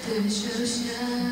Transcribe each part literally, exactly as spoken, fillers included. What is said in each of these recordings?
对手下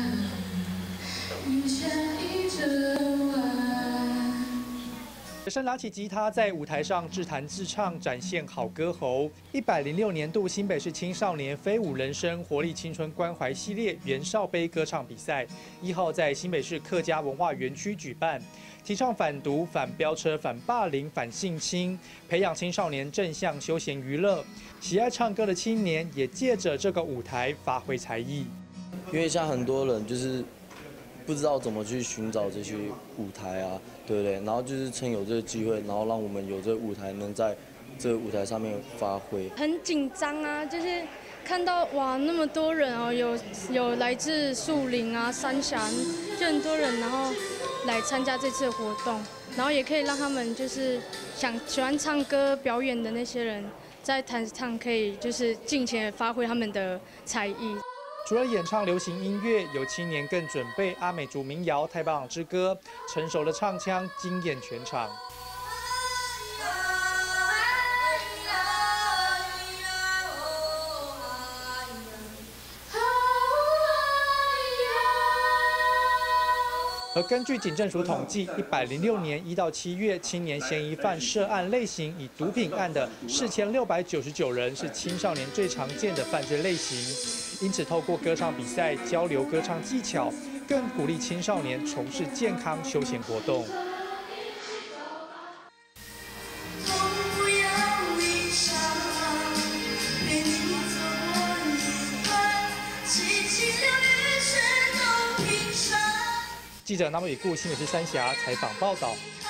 一下一整晚。 学生拿起吉他，在舞台上自弹自唱，展现好歌喉。一百零六年度新北市青少年飞舞人生活力青春关怀系列袁绍杯歌唱比赛，一号在新北市客家文化园区举办，提倡反毒、反飙车、反霸凌、反性侵，培养青少年正向休闲娱乐。喜爱唱歌的青年也借着这个舞台发挥才艺。 因为像很多人就是不知道怎么去寻找这些舞台啊，对不对？然后就是趁有这个机会，然后让我们有这个舞台能在这个舞台上面发挥。 很紧张啊，就是看到哇那么多人哦，有有来自树林啊、三峡，就很多人，然后来参加这次的活动，然后也可以让他们就是想喜欢唱歌表演的那些人，在台上可以就是尽情地发挥他们的才艺。 除了演唱流行音乐，有青年更准备阿美族民谣《太巴朗之歌》，成熟的唱腔惊艳全场。而根据警政署统计，一百零六年一到七月，青年嫌疑犯涉案类型以毒品案的四千六百九十九人，是青少年最常见的犯罪类型。因此，透过歌唱比赛交流歌唱技巧，更鼓励青少年从事健康休闲活动。记者南北顾新北市三峡采访报道。